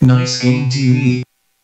Nice Game TV.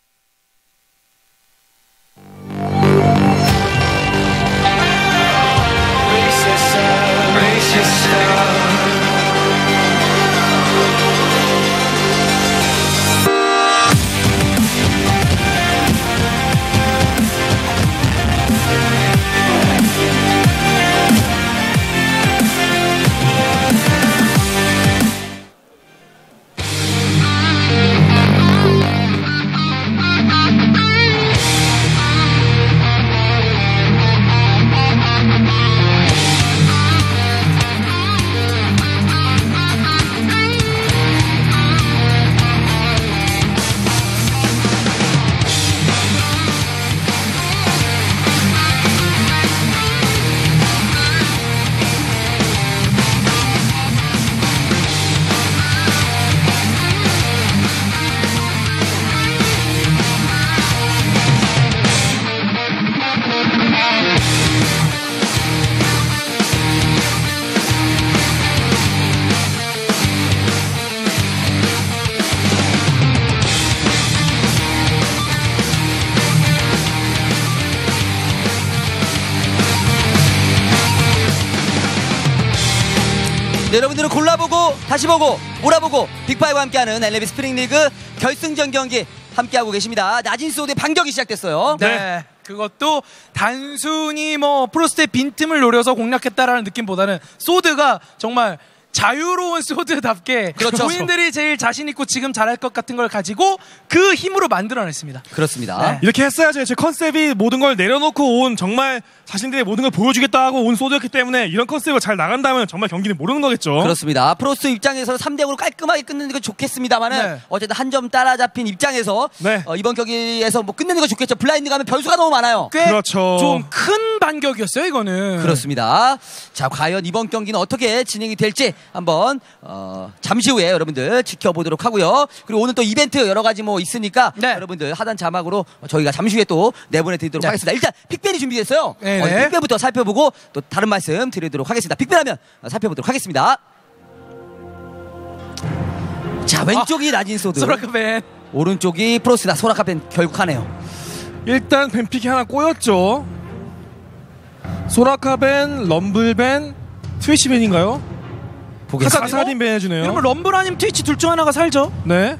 네, 여러분들은 골라보고 다시 보고 몰아보고 빅파이와 함께하는 LAB 스프링리그 결승전 경기 함께하고 계십니다. 낮은 소드의 반격이 시작됐어요. 네. 그것도 단순히 뭐 프로스트의 빈틈을 노려서 공략했다라는 느낌보다는 소드가 정말 자유로운 소드답게 그렇죠. 본인들이 제일 자신 있고 지금 잘할 것 같은 걸 가지고 그 힘으로 만들어냈습니다. 그렇습니다. 네. 이렇게 했어야죠. 제 컨셉이 모든 걸 내려놓고 온 정말 자신들의 모든 걸 보여주겠다 하고 온 소드였기 때문에 이런 컨셉으로 잘 나간다면 정말 경기는 모르는 거겠죠. 그렇습니다. 프로스트 입장에서는 3대0으로 깔끔하게 끝내는 게 좋겠습니다만은 네. 어쨌든 한 점 따라잡힌 입장에서 네. 이번 경기에서 뭐 끝내는 거 좋겠죠. 블라인드 가면 변수가 너무 많아요. 꽤 그렇죠. 좀 큰 반격이었어요, 이거는. 그렇습니다. 자, 과연 이번 경기는 어떻게 진행이 될지 한번 잠시 후에 여러분들 지켜보도록 하고요. 그리고 오늘 또 이벤트 여러 가지 뭐 있으니까 네. 여러분들 하단 자막으로 저희가 잠시 후에 또 내보내드리도록 네. 하겠습니다. 일단 픽밴이 준비됐어요. 네. 픽밴부터 살펴보고 또 다른 말씀 드리도록 하겠습니다. 픽밴하면 살펴보도록 하겠습니다. 자, 왼쪽이 낮은 소드, 소라카벤. 오른쪽이 프로스다. 소라카벤 결국 하네요. 일단 벤픽이 하나 꼬였죠. 소라카벤, 럼블벤, 트위치벤인가요? 보겠습니다. 카사딘벤 해주네요. 이러면 럼블 아니면 트위치 둘 중 하나가 살죠. 네.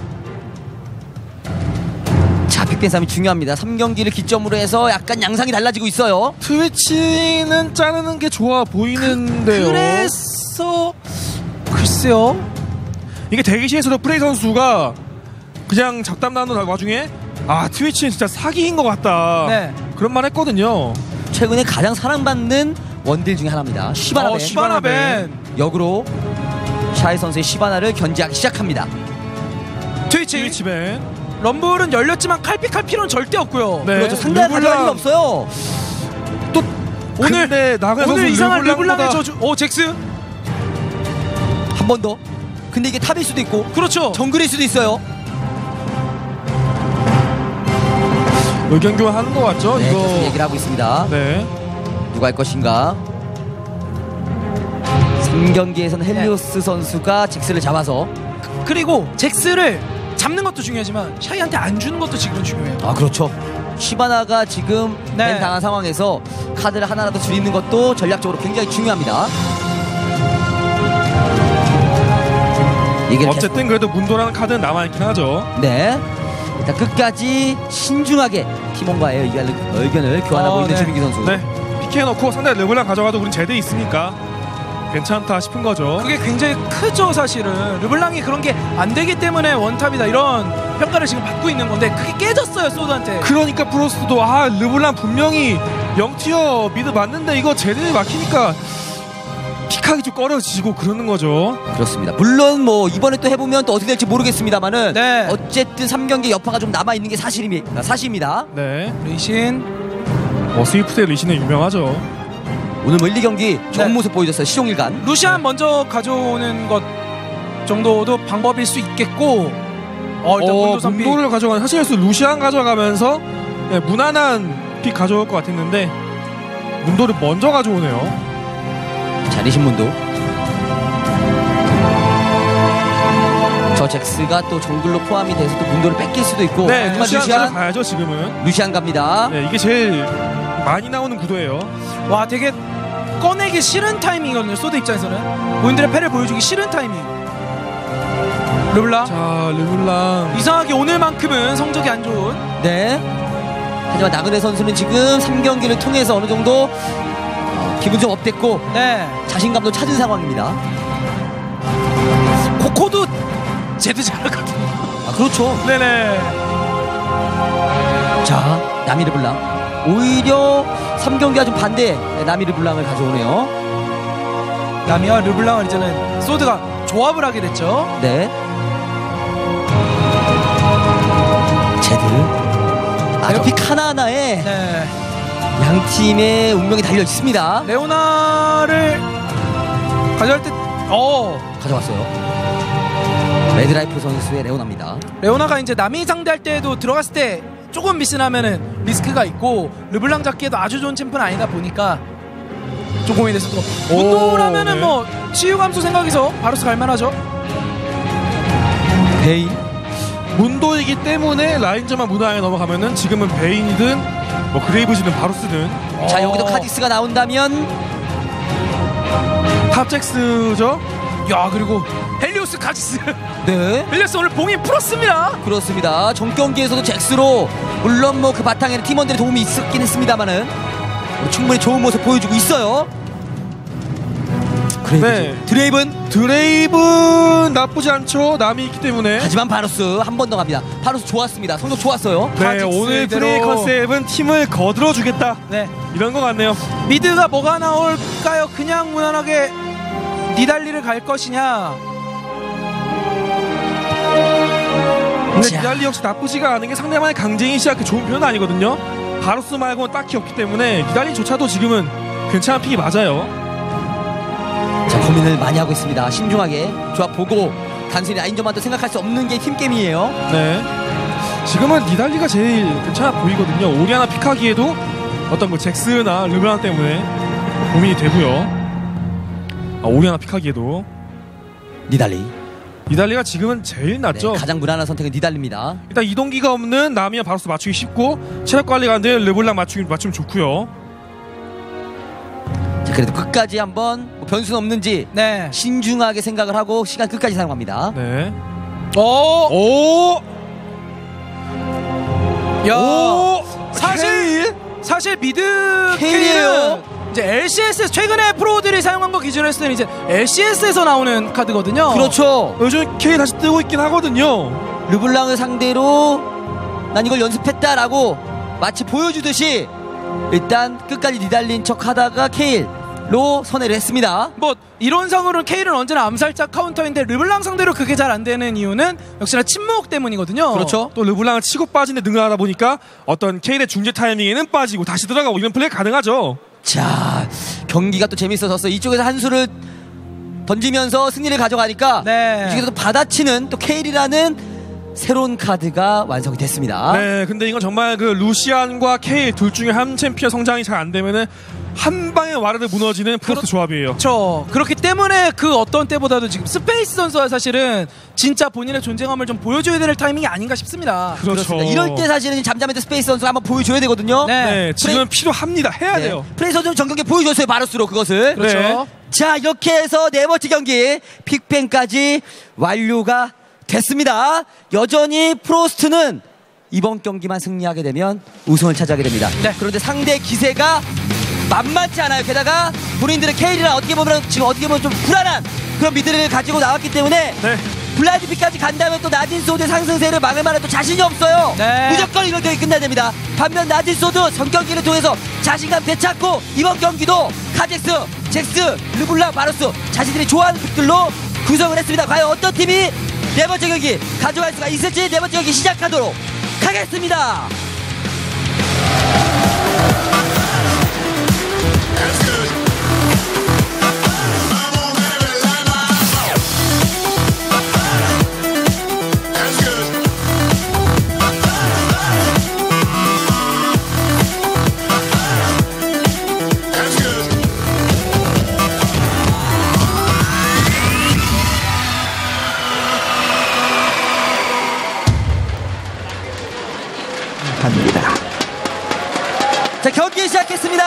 자, 픽밴 싸움이 중요합니다. 3경기를 기점으로 해서 약간 양상이 달라지고 있어요. 트위치는 자르는 게 좋아 보이는데요. 그래서 글쎄요. 이게 대기실에서도 프레이 선수가 그냥 잡담 나누는 와중에 아 트위치는 진짜 사기인 것 같다. 네. 그런 말 했거든요. 최근에 가장 사랑받는 원딜 중에 하나입니다. 시바나벤. 시바나벤. 역으로 샤이 선수의 시바나를 견제하기 시작합니다. 트위치벤. 럼블은 열렸지만 칼픽할 필요는 절대 없고요. 네. 그렇죠. 상대가 가져갈 일이 없어요. 또 오늘 근데 나가서 오늘 이상한 르블랑보다- 르블랑의 저주. 오, 잭스. 한 번 더. 근데 이게 탑일 수도 있고 그렇죠. 정글일 수도 있어요. 의견 교환하는 것 같죠? 네, 이거. 계속 얘기를 하고 있습니다. 네. 누가 할 것인가? 3경기에서는 헬리오스 선수가 잭스를 잡아서 그리고 잭스를 잡는 것도 중요하지만 샤이한테 안 주는 것도 지금은 중요해요. 아, 그렇죠. 시바나가 지금 네. 벤 당한 상황에서 카드를 하나라도 줄이는 것도 전략적으로 굉장히 중요합니다. 이게 어쨌든 그래도 문도라는 카드는 남아있긴 하죠. 네. 일단 끝까지 신중하게 팀원과의 의견을 교환하고 있는 네. 주민기 선수. 네. PK 넣고 상대 르블랑 가져가도 우린 제대 있으니까 괜찮다 싶은 거죠. 그게 굉장히 크죠, 사실은. 르블랑이 그런 게 안 되기 때문에 원탑이다 이런 평가를 지금 받고 있는 건데 그게 깨졌어요, 소드한테. 그러니까 프로스트도 아 르블랑 분명히 0티어 미드 맞는데 이거 제대로 막히니까 픽하기 좀 꺼려지고 그러는 거죠. 그렇습니다. 물론 뭐 이번에 또 해보면 또 어떻게 될지 모르겠습니다만은 네. 어쨌든 3경기 여파가 좀 남아있는 게 사실입니다. 네. 리신. 스위프트의 리신은 유명하죠. 오늘 뭐 1, 2경기 좋은 네. 모습 보여줬어요. 시종일관. 루시안 먼저 가져오는 것 정도도 방법일 수 있겠고 일단 문도 선픽. 문도를 가져가는 사실 루시안 가져가면서 네, 무난한 픽 가져올 것 같았는데 문도를 먼저 가져오네요. 자, 리신문도. 저 잭스가 또 정글로 포함이 돼서 또 문도를 뺏길 수도 있고. 네, 정말 루시안 가야죠 지금은. 루시안 갑니다. 네, 이게 제일 많이 나오는 구도예요. 와, 되게 꺼내기 싫은 타이밍이거든요. 소드 입장에서는 본인들의 패를 보여주기 싫은 타이밍. 르블랑. 자, 르블랑 이상하게 오늘만큼은 성적이 안 좋은. 네. 하지만 나그네 선수는 지금 3경기를 통해서 어느 정도 기분 좀 업됐고 네. 자신감도 찾은 상황입니다. 코코도 제드 잘하거든요. 아, 그렇죠. 네네. 자, 나미 르블랑. 오히려 3경기와 좀 반대 나미 르블랑을 가져오네요. 나미와 르블랑은 이제는 소드가 조합을 하게 됐죠. 네. 제드. 아주 픽 하나하나에 네. 양 팀의 운명이 달려 있습니다. 레오나를 가져갈 때, 가져왔어요. 레드라이프 선수의 레오나입니다. 레오나가 이제 남이 상대할 때도 들어갔을 때 조금 미스나면은 리스크가 있고 르블랑 잡기에도 아주 좋은 챔프는 아니다 보니까 좀 고민이 됐었고 문도라면은 네. 뭐 치유 감소 생각해서 바로스 갈만하죠. 베인. 문도이기 때문에 라인저만 무난하게 넘어가면은 지금은 베인이든 뭐 그레이브즈든 바루스든 자, 여기도 카디스가 나온다면 탑잭스죠. 야, 그리고 헬리오스 카지스. 네. 헬리오스 오늘 봉인 풀었습니다. 그렇습니다. 전경기에서도 잭스로 물론 뭐 그 바탕에는 팀원들의 도움이 있었긴 했습니다만은 충분히 좋은 모습 보여주고 있어요. 네. 드레이븐 나쁘지 않죠. 남이 있기 때문에. 하지만 바루스 한 번 더 갑니다. 바루스 좋았습니다. 성적 좋았어요. 네, 카직스 오늘 대로. 플레이 컨셉은 팀을 거들어 주겠다. 네. 이런 것 같네요. 미드가 뭐가 나올까요? 그냥 무난하게 니달리를 갈 것이냐? 근데 자. 니달리 역시 나쁘지가 않은 게 상대방의 강쟁이 시작해 좋은 편은 아니거든요. 바루스 말고는 딱히 없기 때문에 니달리조차도 지금은 괜찮은 픽이 맞아요. 자, 고민을 많이 하고 있습니다. 신중하게 조합 보고 단순히 라인전만 또 생각할 수 없는 게 팀게임이에요. 네. 지금은 니달리가 제일 괜찮아 보이거든요. 오리아나 픽하기에도 어떤 뭐 잭스나 르블랑 때문에 고민이 되고요. 오리아나 픽하기에도 니달리가 지금은 제일 낫죠. 네, 가장 무난한 선택은 니달리입니다. 일단 이동기가 없는 나미와 바루스 맞추기 쉽고 체력 관리가 안 되는 르블랑 맞추면 좋고요. 자, 그래도 끝까지 한번 뭐 변수는 없는지 네. 신중하게 생각을 하고 시간 끝까지 사용합니다. 네. 오! 오! 야! 오! 사실 미드 케일이에요. 케일은 이제 LCS 최근에 프로들이 사용한 거 기준으로 했을 때는 이제 LCS에서 나오는 카드거든요. 그렇죠. 요즘 K 다시 뜨고 있긴 하거든요. 르블랑을 상대로 난 이걸 연습했다라고 마치 보여주듯이 일단 끝까지 니달린 척 하다가 케일로 선회를 했습니다. 뭐 이론상으로는 케일은 언제나 암살자 카운터인데 르블랑 상대로 그게 잘 안 되는 이유는 역시나 침묵 때문이거든요. 그렇죠. 또 르블랑을 치고 빠지는데 능하다 보니까 어떤 K의 중재 타이밍에는 빠지고 다시 들어가고 이런 플레이 가능하죠. 자, 경기가 또 재밌어졌어. 이쪽에서 한 수를 던지면서 승리를 가져가니까 네. 이쪽에서 또 받아치는 또 케일이라는 새로운 카드가 완성이 됐습니다. 네, 근데 이건 정말 그 루시안과 K 둘 중에 한 챔피언 성장이 잘 안 되면은 한 방에 와르르 무너지는 프로스 조합이에요. 그렇죠. 그렇기 때문에 그 어떤 때보다도 지금 스페이스 선수가 사실은 진짜 본인의 존재감을 좀 보여줘야 될 타이밍이 아닌가 싶습니다. 그렇죠. 그렇습니다. 이럴 때 사실은 잠잠했던 스페이스 선수가 한번 보여줘야 되거든요. 네. 네, 지금 필요합니다. 해야 네. 돼요. 프레이 선수는 전경기에 보여줬어요. 바루스로 그것을. 그렇죠. 네. 자, 이렇게 해서 네 번째 경기 픽뱅까지 완료가 됐습니다. 여전히 프로스트는 이번 경기만 승리하게 되면 우승을 차지하게 됩니다. 네. 그런데 상대 기세가 만만치 않아요. 게다가 본인들의 케일이라 어떻게 보면 지금 어떻게 보면 좀 불안한 그런 미드를 가지고 나왔기 때문에 네. 블라디피까지 간다면 또 낮은 소드 상승세를 막을 만한 또 자신이 없어요. 네. 무조건 이번 경기 끝나야 됩니다. 반면 낮은 소드 전경기를 통해서 자신감 되찾고 이번 경기도 카젝스, 잭스, 르블랑, 바루스 자신들이 좋아하는 픽들로 구성을 했습니다. 과연 어떤 팀이 네 번째 경기 가져갈 수가 있을지 네 번째 경기 시작하도록 하겠습니다.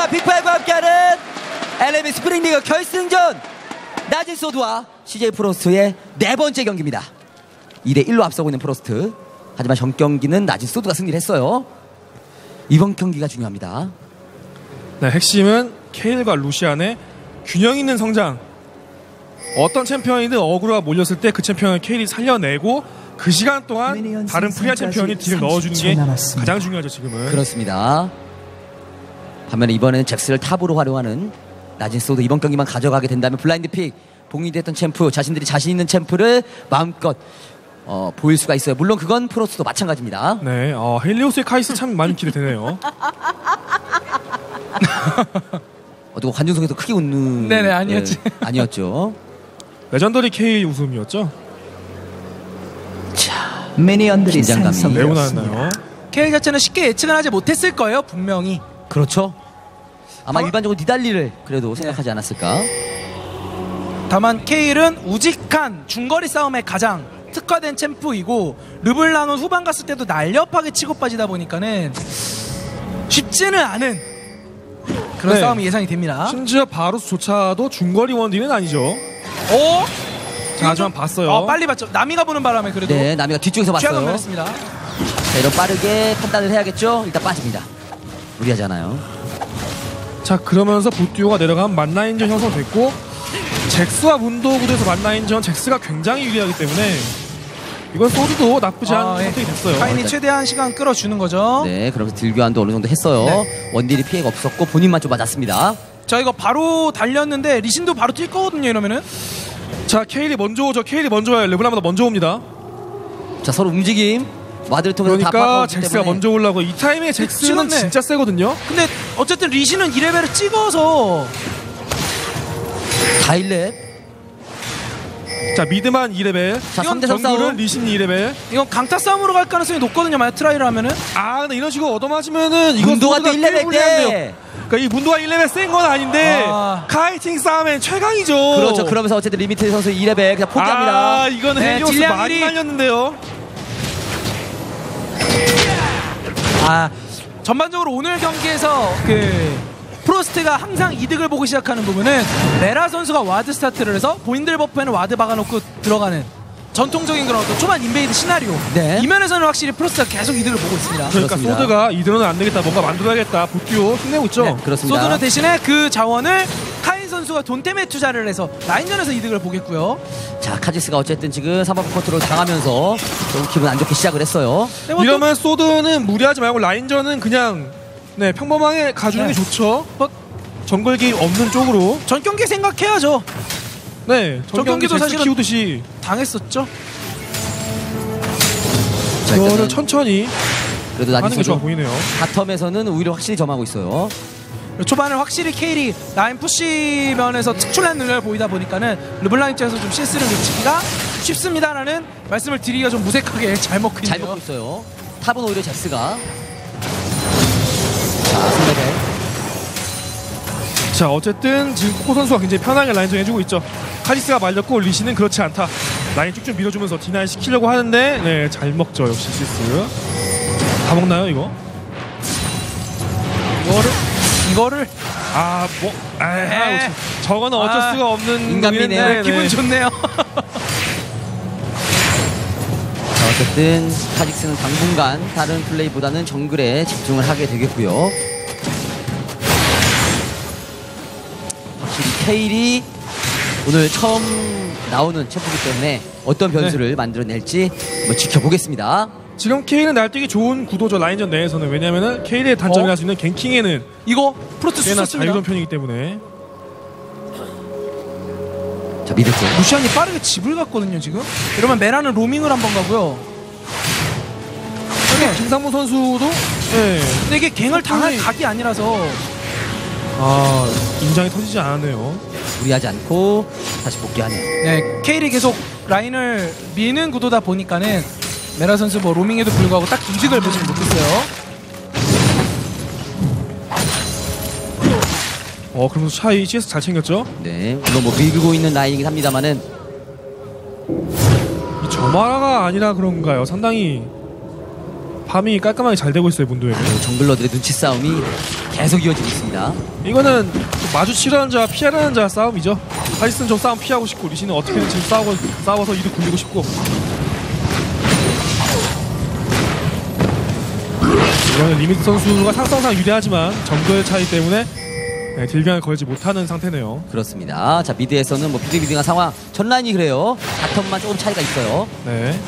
자, 빅파이브와 함께하는 LMB 스프링리그 결승전 낮은 소드와 CJ 프로스트의 네 번째 경기입니다. 2대1로 앞서고 있는 프로스트. 하지만 전 경기는 낮은 소드가 승리를 했어요. 이번 경기가 중요합니다. 네, 핵심은 케일과 루시안의 균형 있는 성장. 어떤 챔피언이든 어그로가 몰렸을 때 그 챔피언을 케일이 살려내고 그 시간 동안 다른 프리한 챔피언이 딜을 넣어주는 게 가장 중요하죠, 지금은. 그렇습니다. 반면에 이번에는 잭스를 탑으로 활용하는 낮은 소드. 이번 경기만 가져가게 된다면 블라인드 픽, 봉인됐던 챔프, 자신들이 자신 있는 챔프를 마음껏 보일 수가 있어요. 물론 그건 프로스도 마찬가지입니다. 네, 헬리오스의 카이스 참 많이 기대되네요. 누가 관중석에서 크게 웃는. 네네, 아니었지. 네, 아니었죠. 레전더리 K 웃음이었죠. 자, 미니언들이 긴장감이 매우 생성되었습니다. 나왔나요? 케일 자체는 쉽게 예측을 하지 못했을 거예요, 분명히. 그렇죠. 아마 일반적으로 니달리를 그래도 생각하지 않았을까. 다만 케일은 우직한 중거리 싸움에 가장 특화된 챔프이고 르블랑은 후반 갔을 때도 날렵하게 치고 빠지다 보니까는 쉽지는 않은 그런 네. 싸움이 예상이 됩니다. 심지어 바루스조차도 중거리 원딜은 아니죠. 오! 자, 하지만 봤어요. 빨리 봤죠. 나미가 보는 바람에 그래도 네, 나미가 뒤쪽에서 취약을 봤어요. 했습니다. 자, 이런 빠르게 판단을 해야겠죠. 일단 빠집니다. 무리하지 않아요. 자, 그러면서 보듀오가 내려가면 만라인전 형성됐고 잭스와 문도 구도에서 만라인전 잭스가 굉장히 유리하기 때문에 이건 소드도 나쁘지 않은 선택이 됐어요. 카인이 최대한 시간 끌어주는 거죠. 네, 그러면서 딜교환도 어느 정도 했어요. 네. 원딜이 피해가 없었고 본인만 좀 맞았습니다. 자, 이거 바로 달렸는데 리신도 바로 뛸 거거든요, 이러면은. 자, 케일이 먼저 오죠. 케일이 먼저 와요. 르블랑보다 먼저 옵니다. 자, 서로 움직임. 와드를 통해서 다 그러니까 바꿔오기 잭스가 때문에. 먼저 올라고 이 타이밍에 잭스는 찍었네. 진짜 세거든요. 근데 어쨌든 리신은 2레벨을 찍어서 다일랩. 자, 미드만 2레벨. 자, 이건 3대3 정글은 싸움. 리신 2레벨. 이건 강타 싸움으로 갈 가능성이 높거든요, 만약 트라이를 하면은. 아, 근데 이런 식으로 얻어맞으면은 이거 문도가 또 소드가 꽤 1레벨 불리한데요. 때. 그러니까 이 문도가 1레벨 센 건 아닌데 아. 카이팅 싸움엔 최강이죠. 그렇죠. 그러면서 어쨌든 리미트 선수 2레벨 그냥 포기합니다. 아, 이거는 네, 헬리오스 딜량 많이 1위. 말렸는데요. 전반적으로 오늘 경기에서 프로스트가 항상 이득을 보기 시작하는 부분은 메라 선수가 와드 스타트를 해서 본인들 버프에는 와드 박아놓고 들어가는 전통적인 그런 어떤 초반 인베이드 시나리오. 네. 이 면에서는 확실히 프로스트가 계속 이득을 보고 있습니다. 그러니까 그렇습니다. 소드가 이대로는 안 되겠다. 뭔가 만들어야겠다. 보듀오 힘내고 있죠. 네, 그렇습니다. 소드는 대신에 그 자원을 카인 선수가 돈템에 투자를 해서 라인전에서 이득을 보겠고요. 자, 카지스가 어쨌든 지금 3번 컨트롤 당하면서 좀 기분 안 좋게 시작을 했어요. 근데 뭐또 이러면 소드는 무리하지 말고 라인전은 그냥 평범하게 가주는 네. 게 좋죠. 뭐 정글 개입 없는 쪽으로. 전 경기 생각해야죠. 네, 저 경기도 잭스 사실은 키우듯이 당했었죠. 자, 이거는 일단은 천천히 그래도 하는 게 좋아 나디소도 보이네요. 바텀에서는 오히려 확실히 점하고 있어요. 초반에 확실히 케일이 라인 푸시 면에서 특출난 능력을 보이다 보니까는 르블랑 입장에서 좀 CS를 놓치기가 쉽습니다라는 말씀을 드리기가 좀 무색하게 잘 먹고 있네요. 잘 먹고 있어요. 탑은 오히려 잭스가. 자, 3레벨. 자, 어쨌든 지금 코코 선수가 굉장히 편하게 라인전 해주고 있죠. 카리스가 말렸고 리시는 그렇지 않다. 라인 쭉쭉 밀어주면서 디나이 시키려고 하는데 네, 잘 먹죠. 역시 시스. 다 먹나요 이거? 이거를 아유, 저거는 어쩔 아, 수가 없는 인간미네요. 부분인데, 기분 좋네요. 자, 어쨌든 카직스는 당분간 다른 플레이보다는 정글에 집중을 하게 되겠고요. 확실히 케일이 오늘 처음 나오는 챔프이기 때문에 어떤 변수를 만들어낼지 한번 지켜보겠습니다. 지금 케일은 날뛰기 좋은 구도죠. 라인전 내에서는. 왜냐면은 케일의 단점이 할 수 있는 갱킹에는 이거 프로토스 꽤나 썼습니다. 자유로운 편이기 때문에. 자, 미드 쪽. 루시안이 빠르게 집을 갔거든요 지금. 이러면 메라는 로밍을 한번 가고요. 김상무 선수도 네. 근데 이게 갱을 당할 조금이- 각이 아니라서 인장이 터지지 않았네요. 무리하지 않고 다시 복귀하네요. 네, 케일이 계속 라인을 미는 구도다 보니까는 메라 선수 뭐 로밍에도 불구하고 딱 이득을 보지 못했어요. 그러면서 차이 CS 잘 챙겼죠? 네, 물론 뭐 밀고 있는 라인이긴 합니다만은 이 점화가 아니라 그런가요? 상당히 파밍이 깔끔하게 잘 되고 있어요, 문도에는. 정글러들의 눈치 싸움이 계속 이어지고 있습니다. 이거는 마주치려는 자, 피하려는 자 싸움이죠. 카직스는 좀 싸움 피하고 싶고, 리신은 어떻게든 지금 싸워서 이득 굴리고 싶고. 이거는 리미트 선수가 상성상 유리하지만 정글 차이 때문에 딜강을 걸지 못하는 상태네요. 그렇습니다. 자, 미드에서는 뭐 비등비등한 상황. 전 라인이 그래요. 바텀만 조금 차이가 있어요. 네.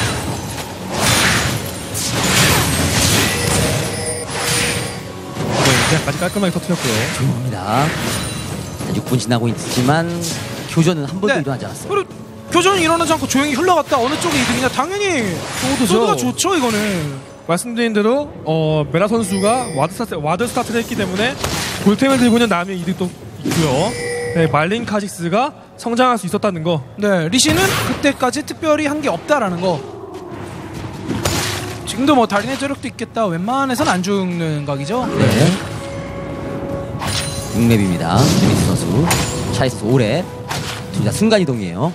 이제까지 깔끔하게 터뜨렸고요. 조용합니다. 6분 지나고 있지만 교전은 한 번도 일어나지 않았어요. 그리고 교전이 일어나지 않고 조용히 흘러갔다. 어느 쪽이 이득이냐? 당연히 소드가 좋죠, 이거는. 말씀드린 대로 메라 선수가 와드 스타트를 했기 때문에 골템을 들고 있는 남의 이득도 있고요. 네, 말린 카직스가 성장할 수 있었다는 거. 네, 리시는 그때까지 특별히 한 게 없다라는 거. 지금도 뭐 달인의 저력도 있겠다. 웬만해선 안 죽는 각이죠. 네. 6렙입니다. 리미트 선수. 차이스 5렙. 둘 다 순간이동이에요.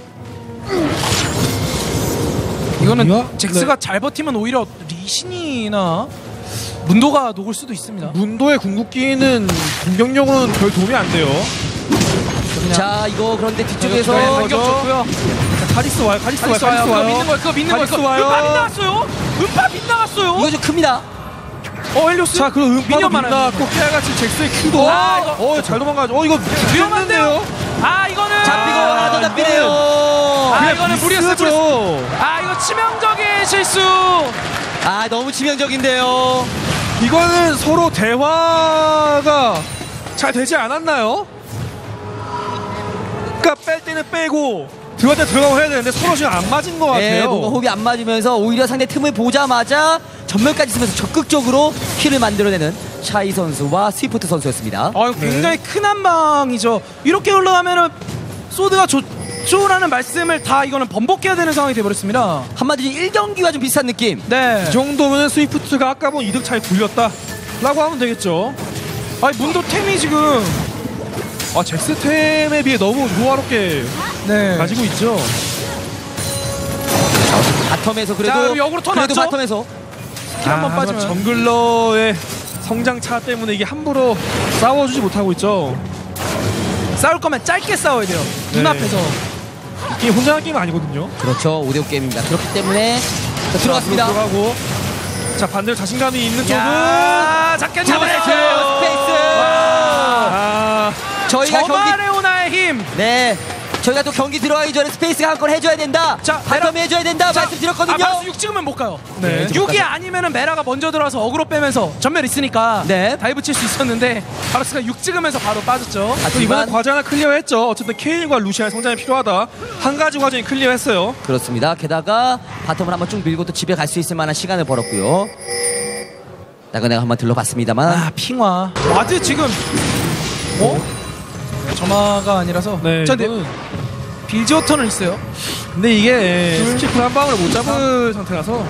이거는 잭스가 잘 버티면 오히려 리신이나 문도가 녹을 수도 있습니다. 문도의 궁극기는 공격력으로는 별 도움이 안 돼요. 자, 이거 그런데 뒤쪽에서 반격 좋고요. 카직스 와요. 카직스 와요. 그거 믿는 거예요. 그거 믿는 거예요. 카직스 와요. 음파 빗나갔어요. 음파 빗나갔어요. 이거 좀 큽니다. 헬리오스. 자, 그럼 음파도 미니언 많아요. 빗나갔고 깨알같이 잭스의 큐도. 이거. 잘 도망가죠. 이거 위험한데요. 이거는 잡히고 하나 더 잡히네요. 이거는 무리였어요. 이거 치명적인 실수. 너무 치명적인데요. 이거는 서로 대화가 잘 되지 않았나요? 그러니까 뺄 때는 빼고 들어갈 때 들어가고 해야 되는데 서로 지금 안 맞은 것 같아요. 네, 뭔가 호흡이 안 맞으면서 오히려 상대 틈을 보자마자 전멸까지 쓰면서 적극적으로 킬을 만들어내는 차이 선수와 스위프트 선수였습니다. 굉장히 큰 한방이죠. 이렇게 흘러가면은 소드가 좋죠라는 말씀을 다 이거는 번복해야 되는 상황이 돼버렸습니다. 한마디로 1경기와 좀 비슷한 느낌. 네. 이 정도면 스위프트가 아까 본 이득 차이 굴렸다 라고 하면 되겠죠. 문도 템이 지금 잭스 템에 비해 너무 조화롭게 가지고 있죠. 바텀에서 그래도 역으로 턴 그래도 났죠? 바텀에서 한번 빠지면 정글러의 성장차 때문에 이게 함부로 싸워주지 못하고 있죠. 싸울 거면 짧게 싸워야 돼요. 네. 눈앞에서. 이게 혼자 하는 게임 아니거든요. 그렇죠. 5대5 게임입니다. 그렇기 때문에 들어갔습니다. 들어가고. 자, 반대로 자신감이 있는 쪽은 작게 잡아냈어요. 스페이스. 저희가 저만의 오나의 힘. 네. 저희가 또 경기 들어가기 전에 스페이스가 한 건 해줘야 된다. 자, 바텀 해줘야 된다. 말씀드렸거든요. 바로스 6 찍으면 못 가요. 네. 6이 아니면은 메라가 먼저 들어와서 어그로 빼면서 전멸 있으니까 네. 다이브 칠 수 있었는데 바로스가 6 찍으면서 바로 빠졌죠. 또 이번에 과제 하나 클리어했죠. 어쨌든 케일과 루시안의 성장이 필요하다. 한 가지 과정이 클리어했어요. 그렇습니다. 게다가 바텀을 한번 쭉 밀고 또 집에 갈 수 있을 만한 시간을 벌었고요. 나그네가 한번 들러봤습니다만 핑화. 와드 지금 점화가 아니라서. 네. 자, 근데 빌지오 턴을 있어요. 근데 이게 스키프 한 방울을 못 잡은 상태라서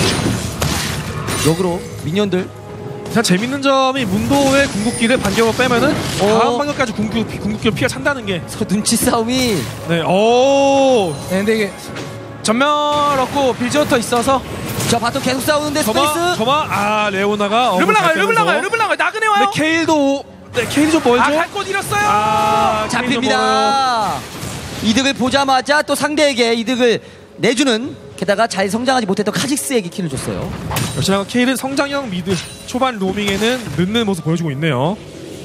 역으로 미니언들 자, 재밌는 점이 문도의 궁극기를 반격으로 빼면은 다음 방격까지 궁극기로 피가 찬다는 게 서로 눈치 싸움이 네. 오. 네, 근데 이게 전멸 없고 빌지오 턴 있어서 자 바텀 계속 싸우는데 스페이스 저마 레오나가 르블 나가요. 나그네 와요. 근데 케일도 케일이 좀 멀죠? 갈 곳 잃었어요. 잡힙니다. 이득을 보자마자 또 상대에게 이득을 내주는, 게다가 잘 성장하지 못했던 카직스에게 킬을 줬어요. 역시나 케일은 성장형 미드 초반 로밍에는 늦는 모습 보여주고 있네요.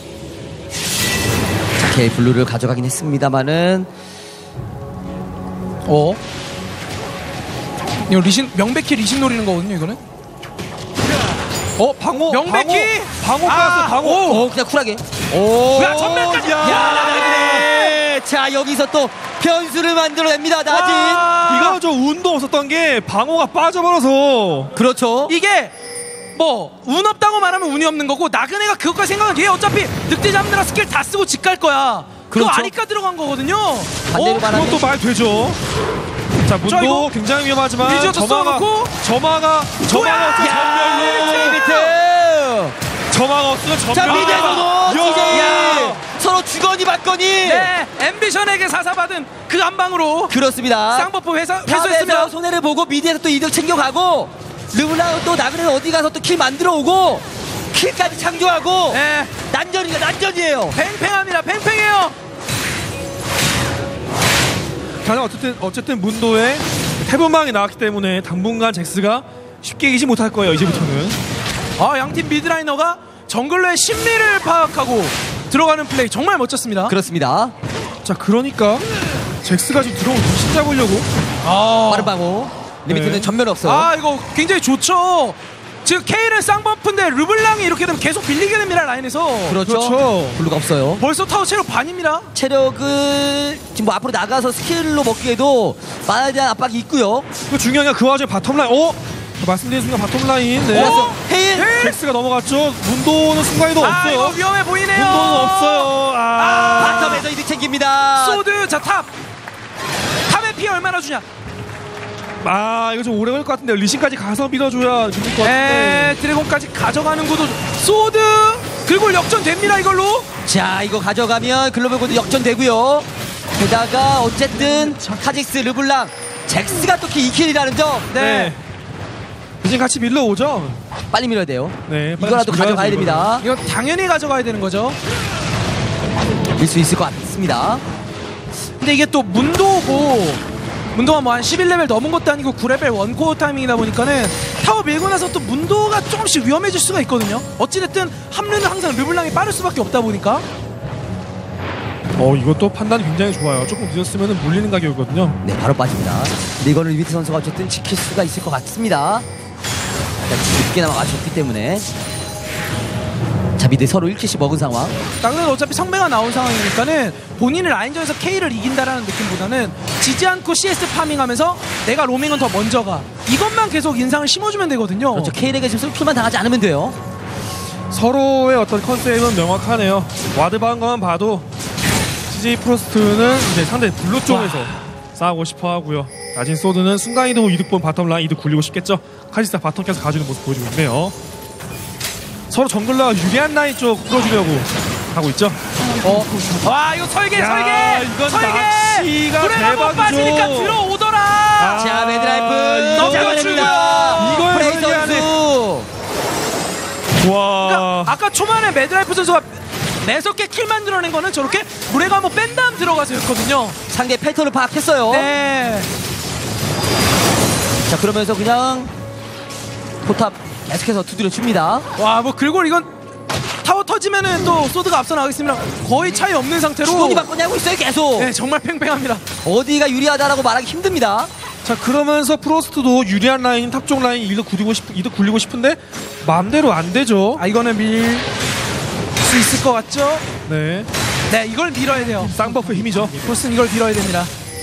자, 케일 블루를 가져가긴 했습니다만은 이거 리신 명백히 리신 노리는 거거든요. 이거는 방어 명백히 방어 빠졌어. 방어. 그냥 쿨하게. 야, 전멸까지. 야, 자 여기서 또 변수를 만들어냅니다. 나진. 이거 좀 운도 없었던 게 방어가 빠져버려서. 그렇죠. 이게 뭐 운 없다고 말하면 운이 없는 거고, 나그네가 그것까지 생각하면 얘 어차피 늑대 잡느라 스킬 다 쓰고 집 갈 거야. 그거 그렇죠. 아니까 들어간 거거든요. 반대로 말하면 그것도 말 되죠. 자, 문도 굉장히 위험하지만 리저도 써놓고 점화가 점화가 없으면 자 전멸. 미드에서도 DJ 야. 서로 주거니 받거니. 네, 앰비션에게 사사받은 그 한 방으로 그렇습니다. 쌍버프 탑에서 회수했으면 손해를 보고 미드에서 또 이득 챙겨가고, 르블랑은 또 나그네는 어디 가서 또 킬 만들어 오고 킬까지 창조하고 네. 난전이에요. 팽팽합니다. 팽팽해요. 가장 어쨌든 문도에 태분망이 나왔기 때문에 당분간 잭스가 쉽게 이기지 못할 거예요. 이제부터는. 양팀 미드라이너가 정글러의 심리를 파악하고 들어가는 플레이 정말 멋졌습니다. 그렇습니다. 자, 그러니까 잭스가 지금 들어오고 정신 잡으려고. 빠른 방어. 리미트는 네. 전면 없어요. 이거 굉장히 좋죠. 지금 K는 쌍버프인데 르블랑이 이렇게 되면 계속 빌리게 됩니다. 라인에서. 그렇죠. 블루가 없어요. 벌써 타워 체력 반입니다. 체력을 지금 뭐 앞으로 나가서 스킬로 먹기에도 만화에 대한 압박이 있고요. 그 중요한 게 그 와중에 바텀라인. 말씀드린 순간 바텀라인. 네. 헤일. 잭스가 넘어갔죠. 문도는 순간에도 없어요. 이거 위험해 보이네요. 문도는 없어요. 바텀에서 이득 챙깁니다. 소드 탑. 탑의 피 얼마나 주냐? 이거 좀 오래 걸릴 것 같은데 리신까지 가서 밀어줘야 밀릴 것 같은데. 드래곤까지 가져가는 구도. 소드 그리고 역전됩니다 이걸로. 자, 이거 가져가면 글로벌 고도 역전되고요. 게다가 어쨌든 카직스, 르블랑, 잭스가 또 2킬이라는 점. 네. 리신 같이 밀러오죠. 빨리 밀어야 돼요. 네. 이거라도 가져가야 됩니다. 이건 당연히 가져가야 되는 거죠. 밀 수 있을 것 같습니다. 근데 이게 또 문도가 뭐 한 11레벨 넘은 것도 아니고 9레벨 원코어 타이밍이다 보니까는 타워 밀고 나서 또 문도가 조금씩 위험해질 수가 있거든요. 어찌됐든 합류는 항상 르블랑이 빠를 수밖에 없다 보니까. 이것도 판단이 굉장히 좋아요. 조금 늦었으면 물리는 가격이거든요. 네, 바로 빠집니다. 근데 이거는 리비트 선수가 어쨌든 지킬 수가 있을 것 같습니다. 일단 깊게나마 맞췄기 때문에. 자, 미드 서로 1킬씩 먹은 상황. 나그네는 어차피 성매가 나온 상황이니까는 본인을 라인전에서 K를 이긴다라는 느낌보다는 지지 않고 CS 파밍하면서 내가 로밍은 더 먼저 가. 이것만 계속 인상을 심어주면 되거든요. 그렇죠. K에게 지금 슬킬만 당하지 않으면 돼요. 서로의 어떤 컨셉은 명확하네요. 와드방 것만 봐도 CJ 프로스트는 이제 상대 블루 쪽에서 싸우고 싶어 하고요. 나진 소드는 순간이동 이득 본 바텀 라인 이득 굴리고 싶겠죠. 카지스타 바텀 계속 가주는 모습 보여주고 있네요. 서로 정글러가 유리한 라인 쪽 끌어주려고 하고 있죠. 이거 설계. 이건 낚시가 불에가 못 대박이죠. 빠지니까 들어오더라. 자, 매드라이프 넘겨주고요. 이걸 프레이 선수. 와. 그러니까 아까 초반에 매드라이프 선수가 매섭게 킬 만들어낸 거는 저렇게 물에 가면 뺀 다음 들어가서였거든요. 상대 패턴을 파악했어요. 네. 자, 그러면서 그냥 포탑 계속해서 두드려 줍니다. 뭐 그리고 이건 타워 터지면은 또 소드가 앞서 나가겠습니다. 거의 차이 없는 상태로. 주거니 받거니 하고 있어요, 계속. 네, 정말 팽팽합니다. 어디가 유리하다라고 말하기 힘듭니다. 자, 그러면서 프로스트도 유리한 라인 탑쪽 라인 이득 굴리고 싶은데 마음대로 안 되죠. 이거는 밀 수 있을 것 같죠? 네. 네, 이걸 밀어야 돼요. 쌍버프 힘이죠. 보스는 이걸 밀어야 됩니다.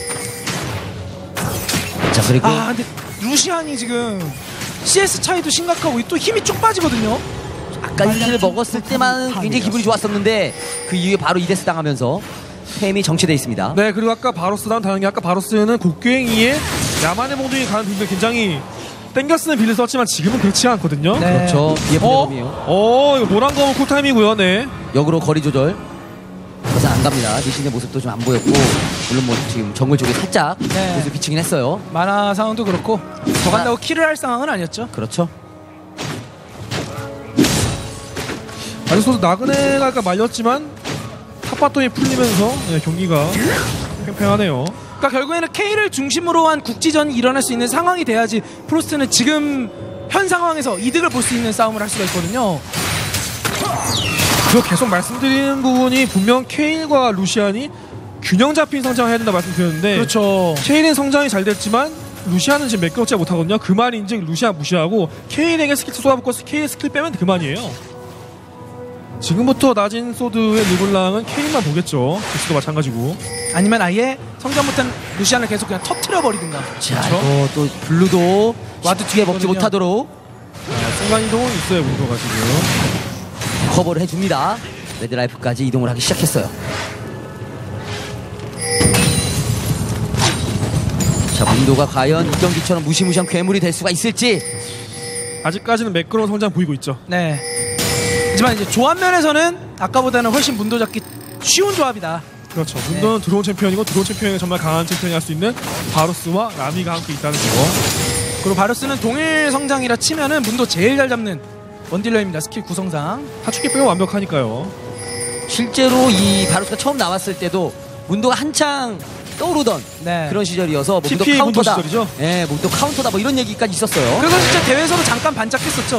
자, 그리고 근데 루시안이 지금 CS 차이도 심각하고 또 힘이 쭉 빠지거든요. 아까 2킬을 먹었을 때만 굉장히 기분이 좋았었는데 그 이후에 바로 2데스 당하면서 템이 정체되어 있습니다. 네, 그리고 아까 바로스랑 다른 게 아까 바로스는 곡괭이에 야만의 몽둥이 가는 빌드 굉장히 땡겨 쓰는 빌드 썼지만 지금은 그렇지 않거든요. 네. 그렇죠. 예쁘네요. 이거 노란검은 쿨타임이고요. 네. 역으로 거리 조절. 그것은 안 갑니다. 리신의 모습도 좀 안 보였고, 물론 뭐 지금 정글 쪽에 살짝 네. 모습 비치긴 했어요. 만화 상황도 그렇고 더 간다고 킬을 할 상황은 아니었죠. 그렇죠. 아직도 나그네가 아까 말렸지만 탑바텀이 풀리면서 경기가 팽팽하네요. 그러니까 결국에는 K를 중심으로 한 국지전이 일어날 수 있는 상황이 돼야지 프로스트는 지금 현 상황에서 이득을 볼 수 있는 싸움을 할 수가 있거든요. 그거 계속 말씀드리는 부분이 분명 케일과 루시안이 균형 잡힌 성장을 해야 된다 말씀드렸는데 그렇죠. 케일은 성장이 잘 됐지만 루시안은 지금 매끄럽지 못하거든요. 그 말인즉 루시안 무시하고 케일에게 스킬 쏟아붓고 케일 스킬 빼면 그만이에요. 지금부터 낮은 소드의 르블랑은 케일만 보겠죠. 엑스도 마찬가지고. 아니면 아예 성장 못한 루시안을 계속 그냥 터트려 버리든가. 자, 이거 또 블루도 와드 뒤에 먹지 있거든요. 못하도록 순간이동은 있어요. 문도가 지금. 커버를 해줍니다. 레드라이프까지 이동을 하기 시작했어요. 자, 문도가 과연 이 경기처럼 무시무시한 괴물이 될 수가 있을지. 아직까지는 매끄러운 성장 보이고 있죠. 네. 하지만 이제 조합 면에서는 아까보다는 훨씬 문도 잡기 쉬운 조합이다. 그렇죠. 문도는 드로운 챔피언이고 드로운 챔피언이 정말 강한 챔피언이 할 수 있는 바로스와 라미가 함께 있다는 거. 그리고 바루스는 동일 성장이라 치면은 문도 제일 잘 잡는 원딜러입니다. 스킬 구성상. 하축기 빼고 완벽하니까요. 실제로 이 바루스가 처음 나왔을 때도 문도가 한창 떠오르던 네. 그런 시절이어서 뭐 문도 TP 문도 카운터다. 시절이죠? 예, 문도 카운터다 뭐 이런 얘기까지 있었어요. 그래서 진짜 대회에서도 잠깐 반짝했었죠.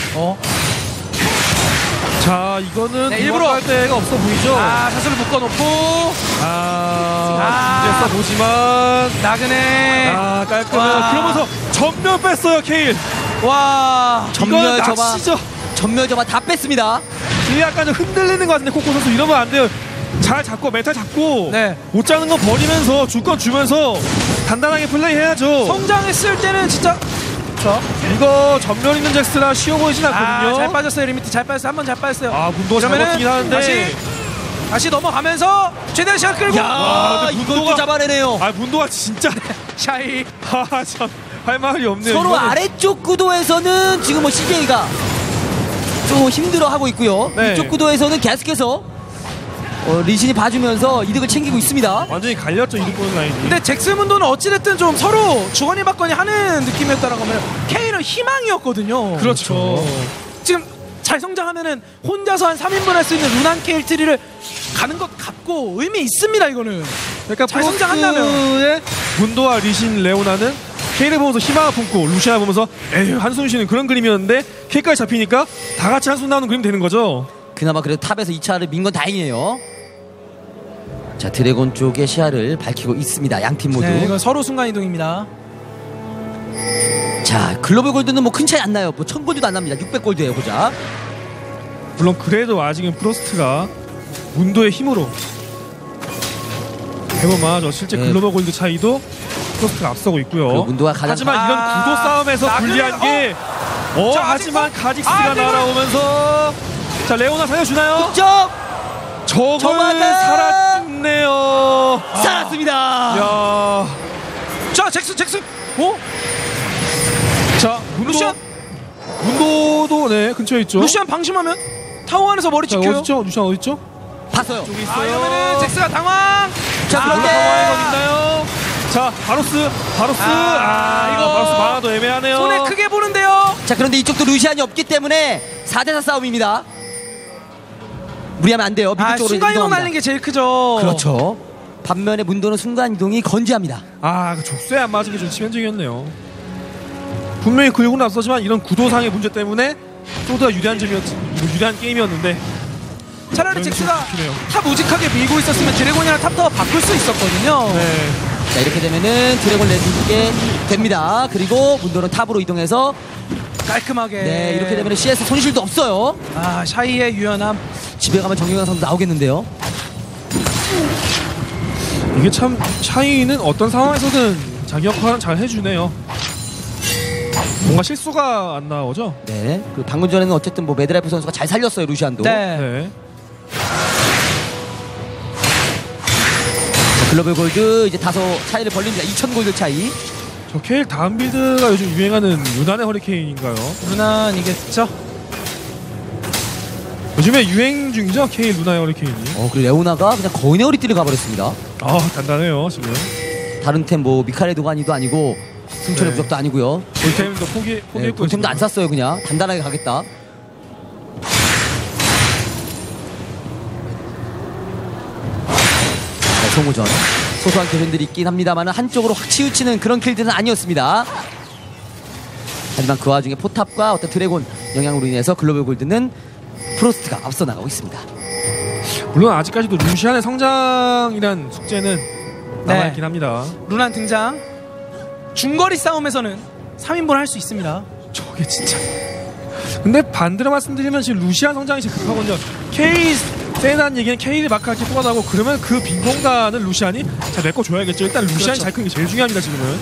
자, 이거는 네, 일부러 할 데가 없어 보이죠? 샷을 묶어놓고 문제 써보지만 나그네. 깔끔해요. 와. 그러면서 전면 뺐어요, 케일. 와. 전멸 이건 저마, 낚시죠. 전멸 저마 다 뺐습니다. 약간 좀 흔들리는 것 같은데 코코 선수 이러면 안 돼요. 잘 잡고 메탈 잡고 네. 못 잡는 건 버리면서 줄 건 주면서 단단하게 플레이해야죠. 성장했을 때는 진짜 이거 전면 있는 잭스라 쉬워 보이진 않거든요. 잘 빠졌어요. 리미트 잘 빠졌어요. 한 번 잘 빠졌어요. 문도가 잘 이러면은 버티긴 하는데 다시 넘어가면서 최대한 시간 끌고 야, 근데 이걸 또 문도가- 잡아내네요. 문도가 진짜 샤이. 참 할 말이 없네요. 서로 이거는. 아래쪽 구도에서는 지금 뭐 CJ가 좀 힘들어하고 있고요. 네. 이쪽 구도에서는 계속해서 리신이 봐주면서 이득을 챙기고 있습니다. 완전히 갈렸죠, 이득 보는 라인이. 근데 잭스 문도는 어찌됐든 좀 서로 주거니 받거니 하는 느낌이었다라고 하면 K는 희망이었거든요. 그렇죠. 지금 잘 성장하면은 혼자서 한 3인분 할 수 있는 루난 케일 트리를 가는 것 같고 의미 있습니다. 이거는 그러니까 잘 성장한다면. 프로스의 문도와 리신 레오나는 케이를 보면서 희망을 품고 루시아 보면서 에휴 한숨 쉬는 그런 그림이었는데 케이까지 잡히니까 다 같이 한숨 나오는 그림 되는 거죠. 그나마 그래도 탑에서 2차를 민 건 다행이에요. 자, 드래곤 쪽의 시야를 밝히고 있습니다. 양팀 모두. 네, 이건 서로 순간이동입니다. 자, 글로벌 골드는 뭐 큰 차이 안 나요. 뭐 1000골드도 안 납니다. 600골드예요, 보자. 물론 그래도 아직은 프로스트가 문도의 힘으로 해보면 실제 네. 글로벌 골드 차이도 프로스트가 앞서고 있고요. 그 문도가 가장 하지만 이런 구도 싸움에서 나그네, 불리한 게 자, 하지만 아직도- 카직스가 이거- 날아오면서 자 레오나 살려주나요? 점 적을 저마다- 살았네요. 살았습니다. 야, 자, 잭스. 자 루시안? 문도도 네 근처에 있죠. 루시안 방심하면 타워 안에서 머리 자 찍혀요. 어딨죠? 루시안 어딨죠? 봤어요. 여기 있어요. 이러면은 잭스가 당황. 자, 그런데 상황이 있나요? 자 바로스 이거 바로스 방아도 애매하네요. 손에 크게 보는데요. 자, 그런데 이쪽도 루시안이 없기 때문에 4대4 싸움입니다. 무리하면 안 돼요. 미드 쪽으로 순간이동 이동합니다. 날린 게 제일 크죠. 그렇죠. 반면에 문도는 순간이동이 건재합니다. 그 족쇄 안 맞은 게 좀 치명적이었네요. 분명히 긁고 났었지만 이런 구도상의 문제 때문에 소드가 유리한 유리한 게임이었는데 차라리 이런 잭스가 식으로 잡히네요. 탑 우직하게 밀고 있었으면 드래곤이랑 탑타워 바꿀 수 있었거든요. 네. 자, 이렇게 되면은 드래곤 내주게 됩니다. 그리고 문도는 탑으로 이동해서 깔끔하게. 네, 이렇게 되면 CS 손실도 없어요. 샤이의 유연함. 집에 가면 정경환 선수 나오겠는데요. 이게 참 샤이는 어떤 상황에서든 자기 역할은 잘 해주네요. 뭔가 실수가 안 나오죠? 네. 그리고 방금 전에는 어쨌든 뭐 매드라이프 선수가 잘 살렸어요, 루시안도. 네. 네. 자, 글로벌 골드 이제 다소 차이를 벌립니다. 2000골드 차이. 저 케일 다음 빌드가 요즘 유행하는 유난의 허리케인인가요? 루난이겠죠. 요즘에 유행 중이죠? 케일 루나의 허리케인이. 그리고 레오나가 그냥 거인의 허리띠를 가버렸습니다. 단단해요 지금. 다른 템 뭐 미카엘 도가니도 아니고 승천의 네. 부적도 아니고요. 볼템도 네, 포기했고 볼템도 안 샀어요. 그냥 단단하게 가겠다. 자, 송우전 소소한 교전들이 있긴 합니다만 한쪽으로 확 치우치는 그런 킬들은 아니었습니다. 하지만 그 와중에 포탑과 어떤 드래곤 영향으로 인해서 글로벌 골드는 프로스트가 앞서 나가고 있습니다. 물론 아직까지도 루시안의 성장이란 숙제는 남아있긴 합니다. 루난 등장. 중거리 싸움에서는 3인분 할 수 있습니다. 저게 진짜. 근데 반대로 말씀드리면 지금 루시안 성장이 제일 급하거든요. 케일 세난 얘기는 케일이 마크한테 뽑아나고 그러면 그 빈 공간을 루시안이 자 메꿔 줘야겠죠. 일단 루시안이 그렇죠. 잘 크는 게 제일 중요합니다 지금은.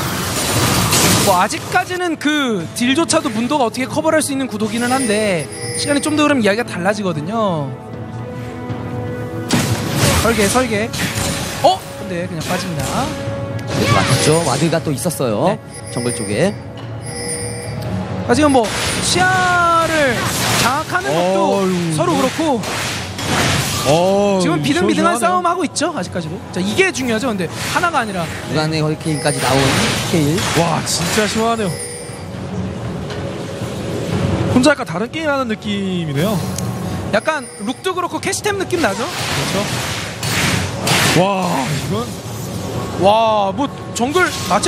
뭐 아직까지는 그 딜조차도 문도가 어떻게 커버를 할 수 있는 구도기는 한데 시간이 좀 더 흐르면 이야기가 달라지거든요. 설계. 근데 그냥 빠집니다. 네, 맞죠. 와드가 또 있었어요. 네. 정글 쪽에. 지금 뭐 시야를 장악하는 것도 어휴. 서로 그렇고 지금 비등비등한 시원시원하네요. 싸움 하고 있죠 아직까지도. 자 이게 중요하죠. 근데 하나가 아니라 무난의 허리케인까지 나온 케일. 와 진짜 시원하네요. 혼자 약간 다른 게임 하는 느낌이네요. 약간 룩도 그렇고 캐시템 느낌 나죠? 그렇죠. 와 이건 와 뭐 정글